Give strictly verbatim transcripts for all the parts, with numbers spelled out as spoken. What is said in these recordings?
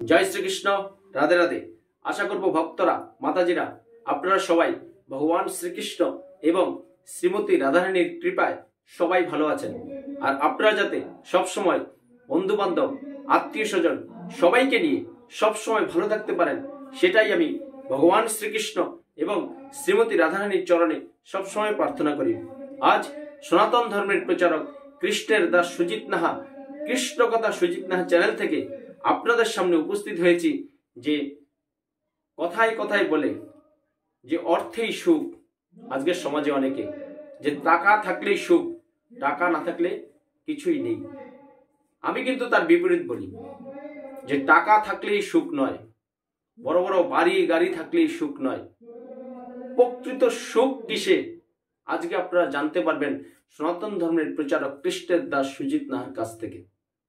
जय श्रीकृष्ण राधे राधे। आशा करब भक्तरा माताजीरा आपनारा सबाई भगवान श्रीकृष्ण एवं श्रीमती राधारानीर कृपाय सबाई भालो आछेन और आपनारा जाते सब समय बंधु बान्धव आत्मीय स्वजन सबाइके निये सब समय भालो थाकते पारेन सेटाई आमी भगवान श्रीकृष्ण एवं श्रीमती राधारानीर चरणे सब समय प्रार्थना करी। आज सनातन धर्मेर प्रचारक कृष्णेर दास सुजित नाहा कृष्ण कथा सुजित नाहा चैनल थेके आपनादेर सामने उपस्थित हয়েছি যে কথায় কথায় বলে যে অর্থেই সুখ। আজকের সমাজে অনেকে যে টাকা থাকলেই সুখ, টাকা না থাকলে কিছুই নেই। আমি কিন্তু তার বিপরীত বলি যে টাকা থাকলেই সুখ নয়, বড় বড় বাড়ি গাড়ি থাকলেই সুখ নয়। প্রকৃত সুখ কিসে আজকে আপনারা জানতে পারবেন সনাতন ধর্মের প্রচারক কৃষ্ণের দাস সুজিত নাহার কাছ থেকে।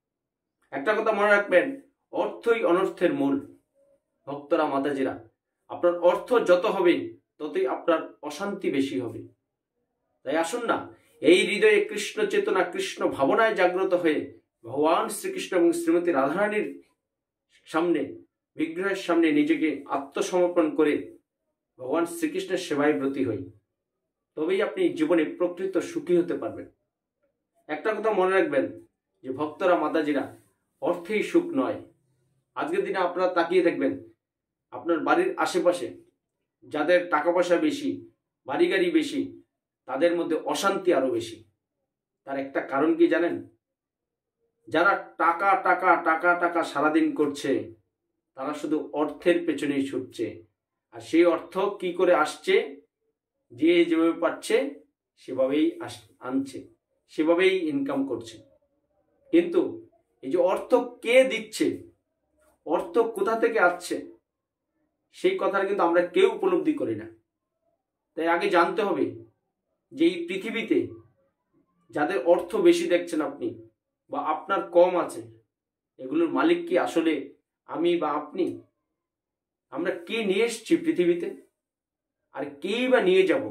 একটা কথা মনে রাখবেন, অর্থই অনর্থের মূল। ভক্তরা মাতাজিরা, আপনার অর্থ যত হবে ততই আপনার অশান্তি বেশি হবে। তাই আসুন না, এই হৃদয়ে কৃষ্ণ চেতনা কৃষ্ণ ভাবনায় জাগ্রত হয়ে ভগবান শ্রীকৃষ্ণ এবং শ্রীমতী রাধারানীর সামনে বিগ্রহের সামনে নিজেকে আত্মসমর্পণ করে ভগবান শ্রীকৃষ্ণের সেবায় ব্রতী হই। তবেই আপনি জীবনে প্রকৃত সুখী হতে পারবেন। একটা কথা মনে রাখবেন যে ভক্তরা মাতাজিরা, অর্থেই সুখ নয়। আজকের দিনে আপনারা তাকিয়ে দেখবেন আপনার বাড়ির আশেপাশে যাদের টাকা পয়সা বেশি, বাড়ি গাড়ি বেশি, তাদের মধ্যে অশান্তি আরো বেশি। তার একটা কারণ কি জানেন? যারা টাকা টাকা টাকা টাকা সারাদিন করছে তারা শুধু অর্থের পেছনেই ছুটছে। আর সেই অর্থ কি করে আসছে? যে যেভাবে পাচ্ছে সেভাবেই আনছে, সেভাবেই ইনকাম করছে। কিন্তু এই যে অর্থ কে দিচ্ছে, অর্থ কোথা থেকে আসছে, সেই কথাটা কিন্তু আমরা কেউ উপলব্ধি করি না। তাই আগে জানতে হবে যে এই পৃথিবীতে যাদের অর্থ বেশি দেখছেন আপনি বা আপনার কম আছে, এগুলোর মালিক কি আসলে আমি বা আপনি? আমরা কি নিয়ে এসেছি পৃথিবীতে আর কি বা নিয়ে যাব?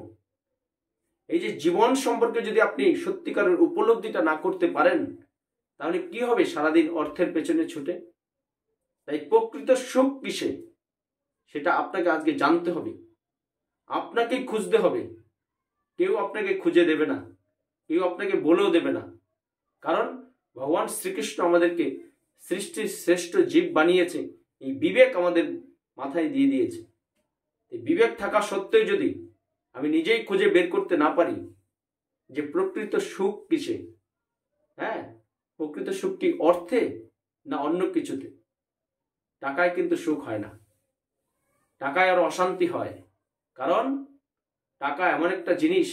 এই যে জীবন সম্পর্কে যদি আপনি সত্যিকারের উপলব্ধিটা না করতে পারেন তাহলে কি হবে সারাদিন অর্থের পেছনে ছুটে? তাই প্রকৃত সুখ কিসে সেটা আপনাকে আজকে জানতে হবে, আপনাকেই খুঁজতে হবে। কেউ আপনাকে খুঁজে দেবে না, কেউ আপনাকে বলেও দেবে না। কারণ ভগবান শ্রীকৃষ্ণ আমাদেরকে সৃষ্টির শ্রেষ্ঠ জীব বানিয়েছে, এই বিবেক আমাদের মাথায় দিয়ে দিয়েছে। এই বিবেক থাকা সত্ত্বেও যদি আমি নিজেই খুঁজে বের করতে না পারি যে প্রকৃত সুখ কিসে, হ্যাঁ প্রকৃত সুখ কি অর্থে না অন্য কিছুতে? টাকায় কিন্তু সুখ হয় না, টাকায় আর অশান্তি হয়। কারণ টাকা এমন একটা জিনিস,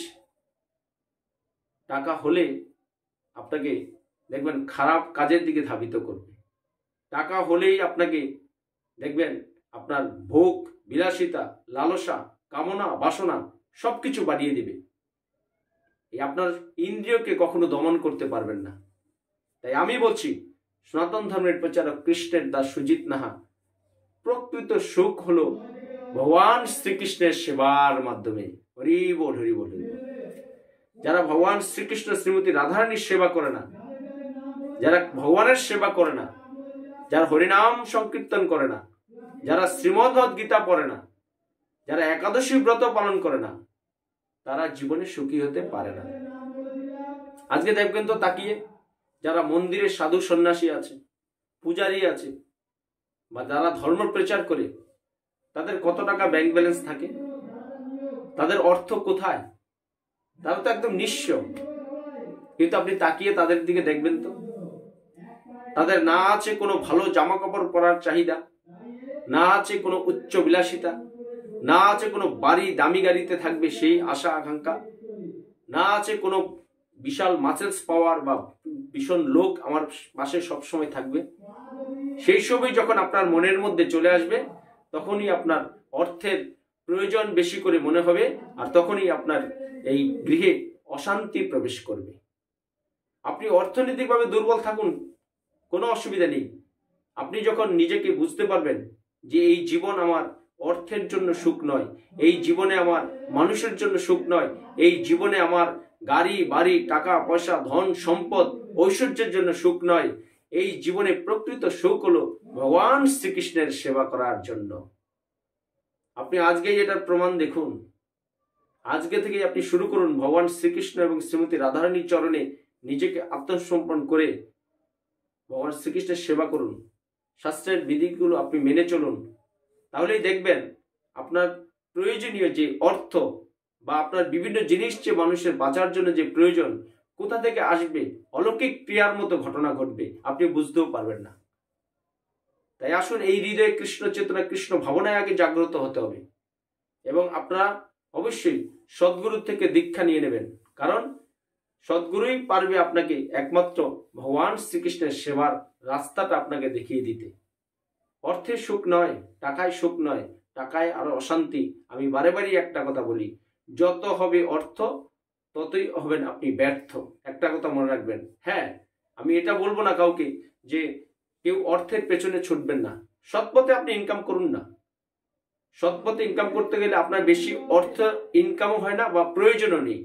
টাকা হলে আপনাকে দেখবেন খারাপ কাজের দিকে ধাবিত করবে। টাকা হলেই আপনাকে দেখবেন আপনার ভোগ বিলাসিতা লালসা কামনা বাসনা সবকিছু বাড়িয়ে দিবে। এই আপনার ইন্দ্রিয়কে কখনো দমন করতে পারবেন না। তাই আমি বলছি সনাতন ধর্মের প্রচারক কৃষ্ণের দাস সুজিত নাহা, প্রকৃত সুখ হলো ভগবান শ্রীকৃষ্ণের সেবার মাধ্যমে। হরি বল হরি বল হরি বল। যারা ভগবান শ্রীকৃষ্ণ শ্রীমতী রাধারানীর সেবা করে না, যারা ভগবানের সেবা করে না, যারা হরিনাম সংকীর্তন করে না, যারা শ্রীমদ্ গীতা পড়ে না, যারা একাদশী ব্রত পালন করে না, তারা জীবনে সুখী হতে পারে না। আজকে দেখবেন তো তাকিয়ে যারা মন্দিরে সাধু সন্ন্যাসী আছে, পূজারী আছে বা যারা ধর্ম প্রচার করে, তাদের কত টাকা ব্যাংক ব্যালেন্স থাকে, তাদের অর্থ কোথায়? তারা তো একদম নিঃস্ব। কিন্তু আপনি তাকিয়ে তাদের দিকে দেখবেন তো, তাদের না আছে কোনো ভালো জামা কাপড় পরার চাহিদা, না আছে কোনো উচ্চ বিলাসিতা, না আছে কোনো বাড়ি দামি গাড়িতে থাকবে সেই আশা আকাঙ্ক্ষা, না আছে কোনো বিশাল মাসেলস পাওয়ার বা ভীষণ লোক আমার পাশে সবসময় থাকবে। সেই সবই যখন আপনার মনের মধ্যে চলে আসবে তখনই আপনার অর্থের প্রয়োজন বেশি করে মনে হবে, আর তখনই আপনার এই গৃহে অশান্তি প্রবেশ করবে। আপনি অর্থনৈতিকভাবে দুর্বল থাকুন, কোনো অসুবিধা নেই। আপনি যখন নিজেকে বুঝতে পারবেন যে এই জীবন আমার অর্থের জন্য সুখ নয়, এই জীবনে আমার মানুষের জন্য সুখ নয়, এই জীবনে আমার গাড়ি বাড়ি টাকা পয়সা ধন সম্পদ ঐশ্বর্যের জন্য সুখ নয়, এই জীবনে প্রকৃত সুখ হলো ভগবান শ্রীকৃষ্ণের সেবা করার জন্য। আপনি আজকেই এটার প্রমাণ দেখুন। আজকে থেকে আপনি শুরু করুন ভগবান শ্রীকৃষ্ণ এবং শ্রীমতী রাধারানীর চরণে নিজেকে আত্মসমর্পণ করে ভগবান শ্রীকৃষ্ণের সেবা করুন। শাস্ত্রের বিধিগুলো আপনি মেনে চলুন, তাহলেই দেখবেন আপনার প্রয়োজনীয় যে অর্থ বা আপনার বিভিন্ন জিনিস যে মানুষের বাঁচার জন্য যে প্রয়োজন কোথা থেকে আসবে, অলৌকিক ক্রিয়ার মতো ঘটনা ঘটবে, আপনি বুঝতেও পারবেন না। তাই আসুন এই হৃদয়ে কৃষ্ণ চেতনা কৃষ্ণ ভাবনায় আগে জাগ্রত হতে হবে এবং আপনারা অবশ্যই সদ্গুরুর থেকে দীক্ষা নিয়ে নেবেন, কারণ সদ্গুরুই পারবে আপনাকে একমাত্র ভগবান শ্রীকৃষ্ণের সেবার রাস্তাটা আপনাকে দেখিয়ে দিতে। অর্থে সুখ নয়, টাকায় সুখ নয়, টাকায় আরো অশান্তি। আমি বারে বারে একটা কথা বলি, যত হবে অর্থ ততই হবেন আপনি ব্যর্থ। একটা কথা মনে রাখবেন। হ্যাঁ, আমি এটা বলবো না কাউকে যে কেউ অর্থের পেছনে ছুটবেন না, সৎপথে আপনি ইনকাম করুন না। সৎপথে ইনকাম করতে গেলে আপনার বেশি অর্থ ইনকামও হয় না বা প্রয়োজনও নেই,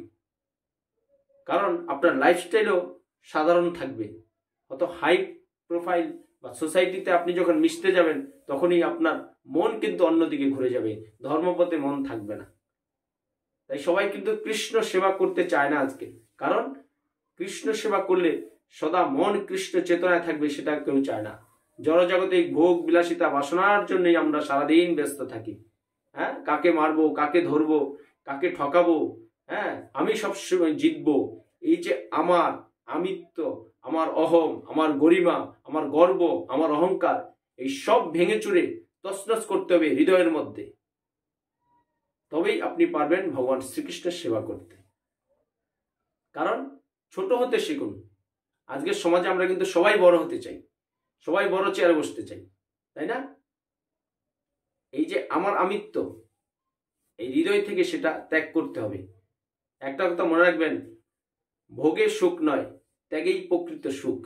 কারণ আপনার লাইফস্টাইলও সাধারণ থাকবে। অত হাই প্রোফাইল বা সোসাইটিতে আপনি যখন মিশতে যাবেন তখনই আপনার মন কিন্তু অন্যদিকে ঘুরে যাবে, ধর্মপথে মন থাকবে না। তাই সবাই কিন্তু কৃষ্ণ সেবা করতে চায় না আজকে, কারণ কৃষ্ণ সেবা করলে সদা মন কৃষ্ণ চেতনায় থাকবে, সেটা কেউ চায় না। জড়জাগতিক ভোগ বিলাসিতা বাসনার জন্যই আমরা সারাদিন ব্যস্ত থাকি। হ্যাঁ, কাকে মারবো, কাকে ধরবো, কাকে ঠকাবো, হ্যাঁ আমি সবসময় জিতবো, এই যে আমার আমিত্ব, আমার অহম, আমার গরিমা, আমার গর্ব, আমার অহংকার, এই সব ভেঙে চুরে তছনছ করতে হবে হৃদয়ের মধ্যে। তবেই আপনি পারবেন ভগবান শ্রীকৃষ্ণের সেবা করতে। কারণ ছোট হতে শিখুন। আজকের সমাজে আমরা কিন্তু সবাই বড় হতে চাই, সবাই বড় চেয়ারে বসতে চাই, তাই না? এই যে আমার আমিত্ব, এই হৃদয় থেকে সেটা ত্যাগ করতে হবে। একটা কথা মনে রাখবেন, ভোগে সুখ নয়, ত্যাগেই প্রকৃত সুখ।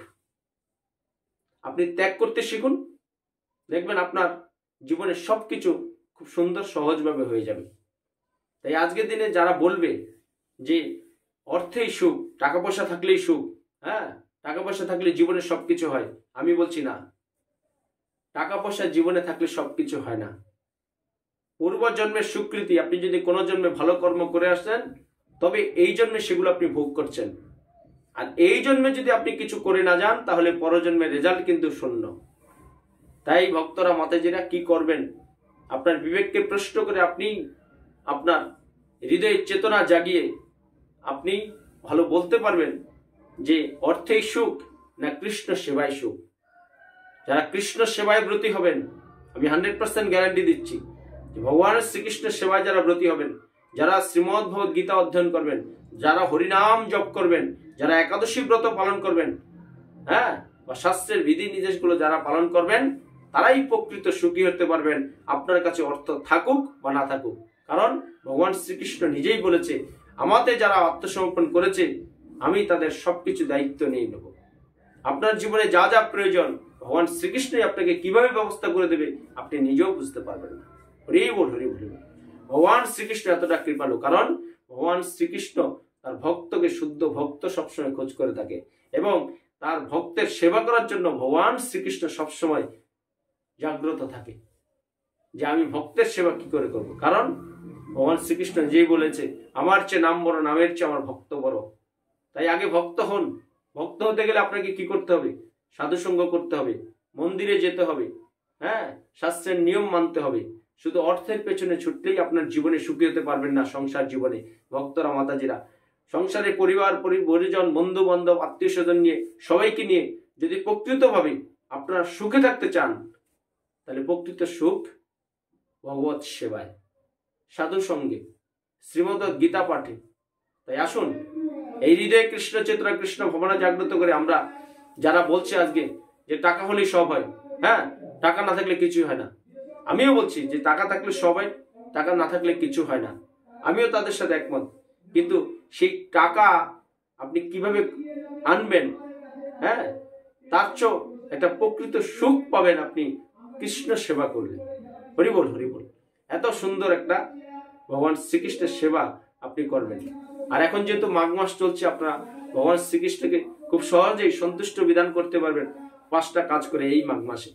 আপনি ত্যাগ করতে শিখুন, দেখবেন আপনার জীবনে সবকিছু খুব সুন্দর সহজভাবে হয়ে যাবে। তাই আজকের দিনে যারা বলবে যে অর্থেই সুখ, টাকা পয়সা থাকলেই সুখ, হ্যাঁ টাকা পয়সা থাকলে জীবনে সবকিছু হয়, আমি বলছি না। টাকা পয়সা জীবনে থাকলে সবকিছু হয় না। পূর্ব জন্মের স্বীকৃতি, আপনি যদি কোনো জন্মে ভালো কর্ম করে আসেন তবে এই জন্মে সেগুলো আপনি ভোগ করছেন। আর এই জন্মে যদি আপনি কিছু করে না যান তাহলে পরজন্মের রেজাল্ট কিন্তু শূন্য। তাই ভক্তরা মাতাজিরা কি করবেন, আপনার বিবেককে প্রশ্ন করে আপনি আপনার হৃদয়ের চেতনা জাগিয়ে আপনি ভালো বলতে পারবেন যে অর্থেই সুখ না কৃষ্ণ সেবায় সুখ। যারা কৃষ্ণ সেবায় ব্রতী হবেন, আমি হান্ড্রেড পার্সেন্ট গ্যারান্টি দিচ্ছি যে ভগবানের শ্রীকৃষ্ণের সেবায় যারা ব্রতী হবেন, যারা শ্রীমদ্ ভগবদ গীতা অধ্যয়ন করবেন, যারা হরিনাম জপ করবেন, যারা একাদশী ব্রত পালন করবেন, হ্যাঁ বা শাস্ত্রের বিধি নির্দেশগুলো যারা পালন করবেন, তারাই প্রকৃত সুখী হতে পারবেন, আপনার কাছে অর্থ থাকুক বা না থাকুক। কারণ ভগবান শ্রীকৃষ্ণ নিজেই বলেছে, আমাদের যারা আত্মসমর্পণ করেছে আমি তাদের সবকিছু দায়িত্ব নিয়ে নেব। আপনার জীবনে যা যা প্রয়োজন ভগবান শ্রীকৃষ্ণই আপনাকে কিভাবে ব্যবস্থা করে দেবে আপনি নিজেও বুঝতে পারবেন না। হরি বল, হরি বল। ভগবান শ্রীকৃষ্ণ এতটা কৃপালু, কারণ ভগবান শ্রীকৃষ্ণ তার ভক্তকে শুদ্ধ ভক্ত সবসময় খোঁজ করে থাকে এবং তার ভক্তের সেবা করার জন্য ভগবান শ্রীকৃষ্ণ সবসময় জাগ্রত থাকে যে আমি ভক্তের সেবা কি করে করব। কারণ ভগবান শ্রীকৃষ্ণ যেই বলেছে, আমার চেয়ে নাম বড়, নামের চেয়ে আমার ভক্ত বড়। তাই আগে ভক্ত হন। ভক্ত হতে গেলে আপনাকে কি করতে হবে? সাধুসঙ্গ করতে হবে, মন্দিরে যেতে হবে, হ্যাঁ শাস্ত্রের নিয়ম মানতে হবে। শুধু অর্থের পেছনে ছুটলেই আপনার জীবনে সুখী হতে পারবেন না। সংসার জীবনে ভক্তরা মাতাজিরা সংসারে পরিবার পরিজন বন্ধু বান্ধব আত্মীয় স্বজন নিয়ে সবাইকে নিয়ে যদি প্রকৃতভাবে আপনারা সুখে থাকতে চান তাহলে প্রকৃত সুখ ভগবত সেবায়, সাধু সঙ্গে, শ্রীমদ্ গীতা পাঠে। তাই আসুন এই হৃদয়ে কৃষ্ণ চেতনা কৃষ্ণ ভাবনা জাগ্রত করে আমরা যারা বলছে আজকে যে টাকা হলেই সব হয়, হ্যাঁ টাকা না থাকলে কিছু হয় না, আমিও বলছি যে টাকা থাকলে সব হয়, টাকা না থাকলে কিছু হয় না, আমিও তাদের সাথে একমত। কিন্তু সেই টাকা আপনি কিভাবে আনবেন, হ্যাঁ তার চেয়েও একটা প্রকৃত সুখ পাবেন আপনি কৃষ্ণ সেবা করলে। হরি বল, হরি বল। এত সুন্দর একটা ভগবান শ্রীকৃষ্ণের সেবা আপনি করবেন। আর এখন যেহেতু মাঘ মাস চলছে, আপনারা ভগবান শ্রীকৃষ্ণকে খুব সহজেই সন্তুষ্ট বিধান করতে পারবেন। পাঁচটা কাজ করে এই মাঘ মাসে।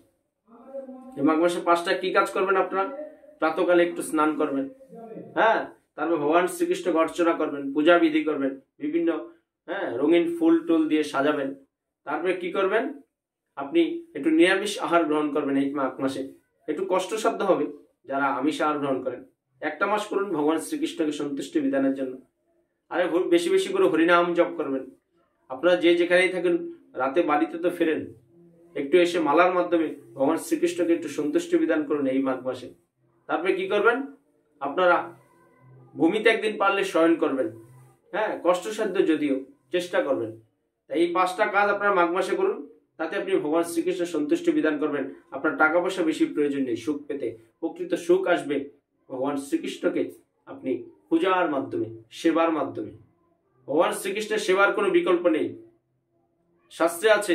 এই মাঘ মাসে পাঁচটা কি কাজ করবেন আপনারা? প্রাতকালে একটু স্নান করবেন, হ্যাঁ, তারপর ভগবান শ্রীকৃষ্ণকে অর্চনা করবেন, পূজা বিধি করবেন, বিভিন্ন হ্যাঁ রঙিন ফুল টুল দিয়ে সাজাবেন। তারপরে কি করবেন? আপনি একটু নিরামিষ আহার গ্রহণ করবেন এই মাঘ মাসে। একটু কষ্টসাধ্য হবে যারা আমিষ আহার গ্রহণ করেন। একটা মাস করুন ভগবান শ্রীকৃষ্ণকে সন্তুষ্টি বিধানের জন্য। আরে বেশি বেশি করে হরিনাম জপ করবেন। আপনারা যে যেখানেই থাকেন, রাতে বাড়িতে তো ফেরেন, একটু এসে মালার মাধ্যমে ভগবান শ্রীকৃষ্ণকে একটু সন্তুষ্টি বিধান করুন এই মাঘ মাসে। তারপরে কি করবেন? আপনারা ভূমিতে একদিন পারলে শয়ন করবেন, হ্যাঁ, কষ্টসাধ্য যদিও চেষ্টা করবেন। তাই এই পাঁচটা কাজ আপনারা মাঘ মাসে করুন, তাতে আপনি ভগবান শ্রীকৃষ্ণের সন্তুষ্টি বিধান করবেন। আপনার টাকা পয়সা বেশি প্রয়োজন নেই, সুখ পেতে প্রকৃত সুখ আসবে ভগবান শ্রীকৃষ্ণকে আপনি পূজার মাধ্যমে, সেবার মাধ্যমে। ভগবান শ্রীকৃষ্ণের সেবার কোনো বিকল্প নেই। শাস্ত্রে আছে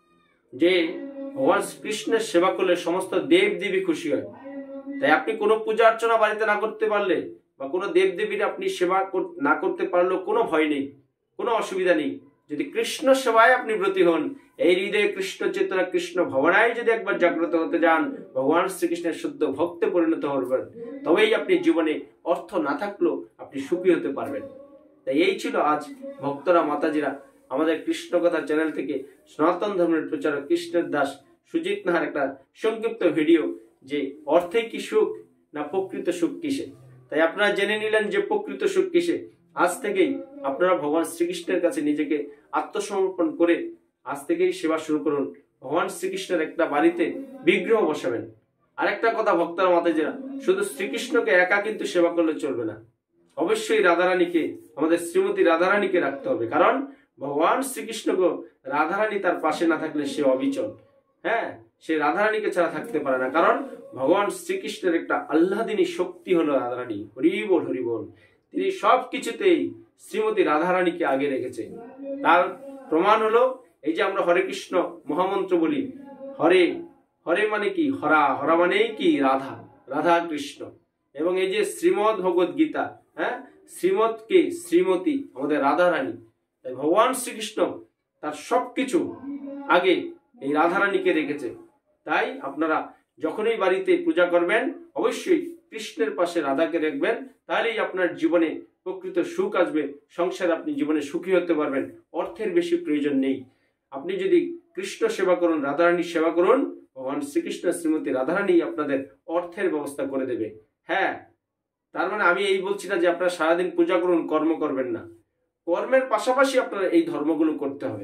যে ভগবান কৃষ্ণের সেবা করলে সমস্ত দেব দেবী খুশি হয়। তাই আপনি কোনো পূজা অর্চনা বাড়িতে না করতে পারলে বা কোনো দেব দেবীর আপনি সেবা না করতে পারলেও কোনো ভয় নেই, কোনো অসুবিধা নেই। যদি কৃষ্ণ সেবায় আপনি ব্রতী হন, এই হৃদয়ে কৃষ্ণ চেতনা, কৃষ্ণ ভাবনায় যদি একবার জাগ্রত হতে যান, ভগবান শ্রীকৃষ্ণের শুদ্ধ ভক্তে পরিণত হবেন, তবেই আপনি জীবনে অর্থ না থাকলেও আপনি সুখী হতে পারবেন। তাই এই ছিল আজ ভক্তরা, মাতাজিরা, আমাদের কৃষ্ণ কথা চ্যানেল থেকে সনাতন ধর্মের প্রচারক কৃষ্ণের দাস সুজিত নাহার একটা সংক্ষিপ্ত ভিডিও, যে অর্থে কি সুখ না প্রকৃত সুখ কিসে। তাই আপনারা জেনে নিলেন যে প্রকৃত সুখ কিসে। আজ থেকেই আপনারা ভগবান শ্রীকৃষ্ণের কাছে নিজেকে আত্মসমর্পণ করে আজ থেকেই সেবা শুরু করুন। ভগবান শ্রীকৃষ্ণের একটা বাড়িতে বিগ্রহ বসাবেন। আরেকটা কথা ভক্তরা, মাতাজিরা, শুধু শ্রীকৃষ্ণকে একা কিন্তু সেবা করলে চলবে না, অবশ্যই রাধারানীকে, আমাদের শ্রীমতী রাধারানীকে রাখতে হবে। কারণ ভগবান শ্রীকৃষ্ণকে, রাধারানী তার পাশে না থাকলে সে অবিচল, হ্যাঁ, সে রাধারানীকে ছাড়া থাকতে পারে না। কারণ ভগবান শ্রীকৃষ্ণের একটা আহ্লাদিনী শক্তি হলো রাধারানী। হরি বল, হরি বল। তিনি সব কিছুতেই শ্রীমতী রাধারানীকে আগে রেখেছে। তার প্রমাণ হলো এই যে আমরা হরে কৃষ্ণ মহামন্ত্র বলি। হরে, হরে মানে কি? হরা, হরা মানে কি? রাধা, রাধা কৃষ্ণ। এবং এই যে শ্রীমদ ভগবত গীতা, হ্যাঁ, শ্রীমদ কে? শ্রীমতী, আমাদের রাধারানী। তাই ভগবান শ্রীকৃষ্ণ তার সবকিছু আগে এই রাধারানীকে রেখেছে। তাই আপনারা যখনই বাড়িতে পূজা করবেন, অবশ্যই কৃষ্ণের পাশে রাধাকে রাখবেন। তাহলেই আপনার জীবনে প্রকৃত সুখ আসবে, সংসার আপনি জীবনে সুখী হতে পারবেন। অর্থের বেশি প্রয়োজন নেই। আপনি যদি কৃষ্ণ সেবা করুন, রাধারানীর সেবা করুন, ভগবান শ্রীকৃষ্ণ শ্রীমতী রাধারানী আপনাদের অর্থের ব্যবস্থা করে দেবে। হ্যাঁ, তার মানে আমি এই বলছি না যে আপনারা সারাদিন পূজা করুন, কর্ম করবেন না। কর্মের পাশাপাশি আপনারা এই ধর্মগুলো করতে হবে,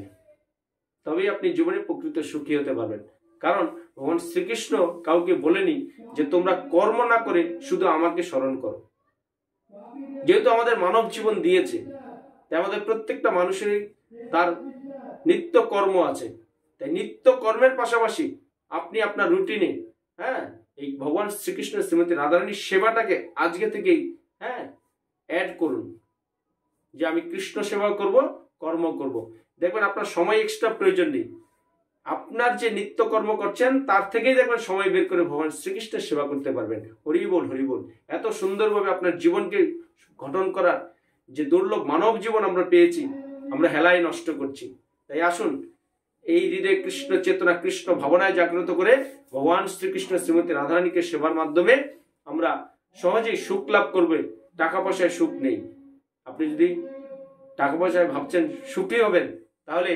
তবেই আপনি জীবনে প্রকৃত সুখী হতে পারবেন। কারণ ভগবান শ্রীকৃষ্ণ কাউকে বলেনি যে তোমরা কর্ম না করে শুধু আমাকে স্মরণ করো। যেহেতু আমাদের মানব জীবন দিয়েছে, তাই আমাদের প্রত্যেকটা মানুষেরই তার নিত্য কর্ম আছে। তাই নিত্য কর্মের পাশাপাশি আপনি আপনার রুটিনে, হ্যাঁ, এই ভগবান শ্রীকৃষ্ণ শ্রীমতী রাধারানীর সেবাটাকে আজকে থেকেই, হ্যাঁ, অ্যাড করুন যে আমি কৃষ্ণ সেবা করব, কর্ম করব। দেখবেন আপনার সময় এক্সট্রা প্রয়োজন নেই। আপনার যে নিত্য কর্ম করছেন তার থেকেই দেখবেন সময় বের করে ভগবান শ্রীকৃষ্ণের সেবা করতে পারবেন। হরি বল, হরি বল। এত সুন্দরভাবে আপনার জীবনকে গঠন করার যে দুর্লভ মানব জীবন আমরা পেয়েছি, আমরা হেলায় নষ্ট করছি। তাই আসুন এই হৃদয়ে কৃষ্ণ চেতনা, কৃষ্ণ ভাবনায় জাগ্রত করে ভগবান শ্রীকৃষ্ণ শ্রীমতী রাধারানীকে সেবার মাধ্যমে আমরা সহজেই সুখ লাভ করবে। টাকা পয়সায় সুখ নেই। আপনি যদি টাকা পয়সায় ভাবছেন সুখী হবেন, তাহলে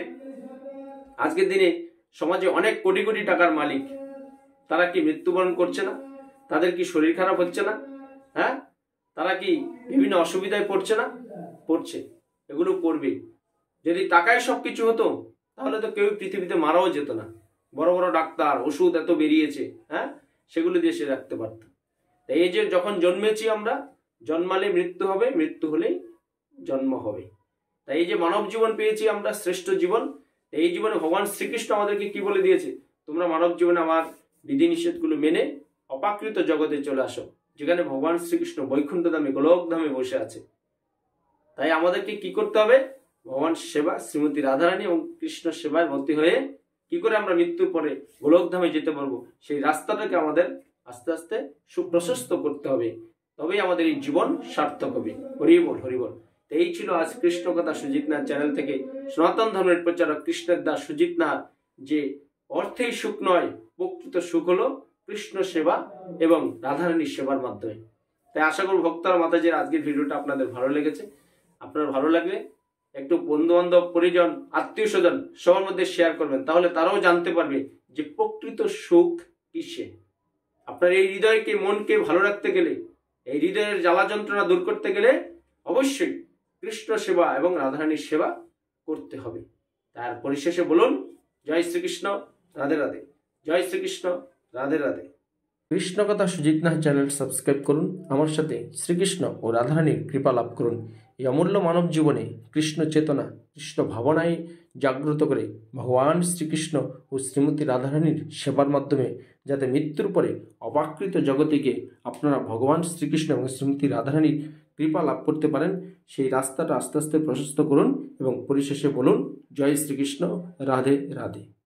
আজকের দিনে সমাজে অনেক কোটি কোটি টাকার মালিক, তারা কি মৃত্যুবরণ করছে না? তাদের কি শরীর খারাপ হচ্ছে না? হ্যাঁ, তারা কি বিভিন্ন অসুবিধায় পড়ছে না? পড়ছে, এগুলো পড়বে। যদি টাকায় সবকিছু হতো তাহলে তো কেউ পৃথিবীতে মারাও যেত না। বড় বড় ডাক্তার, ওষুধ এত বেরিয়েছে, হ্যাঁ, সেগুলো দিয়ে সে রাখতে পারত। তাই এই যে যখন জন্মেছি আমরা, জন্মালে মৃত্যু হবে, মৃত্যু হলেই জন্ম হবে। তাই এই যে মানব জীবন পেয়েছি আমরা, শ্রেষ্ঠ জীবন, এই জীবনে ভগবান শ্রীকৃষ্ণ আমাদেরকে কি বলে দিয়েছে? তোমরা মানব জীবনে আমার বিধিনিষেধগুলো মেনে অপাকৃত জগতে চলে আসো, যেখানে ভগবান শ্রীকৃষ্ণ বৈকুণ্ঠ ধামে, গোলক ধামে বসে আছে। তাই আমাদেরকে কি করতে হবে? ভগবান সেবা, শ্রীমতী রাধারানী এবং কৃষ্ণ সেবায় ভর্তি হয়ে কি করে আমরা মৃত্যুর পরে গোলক ধামে যেতে পারবো, সেই রাস্তাটাকে আমাদের আস্তে আস্তে সুপ্রশস্ত করতে হবে। তবেই আমাদের এই জীবন সার্থক হবে। হরি বল, হরি বল। এই ছিল আজ কৃষ্ণ কথা সুজিত নাহার চ্যানেল থেকে সনাতন ধর্মের প্রচারক কৃষ্ণের দাস সুজিত নাহার যে অর্থেই সুখ নয়, প্রকৃত সুখ হলো কৃষ্ণ সেবা এবং রাধারানীর সেবার মাধ্যমে। তাই আশা করব ভক্তরা মাতাজির আজকের ভিডিওটা আপনাদের ভালো লেগেছে। আপনার ভালো লাগলে একটু বন্ধু বান্ধব, পরিজন, আত্মীয় স্বজন সবার মধ্যে শেয়ার করবেন, তাহলে তারাও জানতে পারবে যে প্রকৃত সুখ কিসে। আপনার এই হৃদয়কে, মনকে ভালো রাখতে গেলে, এই হৃদয়ের জ্বালা যন্ত্রণা দূর করতে গেলে অবশ্যই কৃষ্ণ সেবা এবং রাধারানীর সেবা করতে হবে। তার পরিশেষে বলুন, জয় শ্রীকৃষ্ণ, রাধে রাধে। জয় শ্রীকৃষ্ণ, রাধে রাধে। কৃষ্ণ কথা সুজিত নাহ চ্যানেল সাবস্ক্রাইব করুন, আমার সাথে শ্রীকৃষ্ণ ও রাধারানীর কৃপা লাভ করুন। এই অমূল্য মানব জীবনে কৃষ্ণ চেতনা, কৃষ্ণ ভাবনায় জাগ্রত করে ভগবান শ্রীকৃষ্ণ ও শ্রীমতী রাধারানীর সেবার মাধ্যমে যাতে মৃত্যুর পরে অপাকৃত জগতিকে আপনারা ভগবান শ্রীকৃষ্ণ এবং শ্রীমতী রাধারানীর কৃপা লাভ করতে পারেন, সেই রাস্তাটা আস্তে আস্তে প্রশস্ত করুন এবং পরিশেষে বলুন, জয় শ্রীকৃষ্ণ, রাধে রাধে।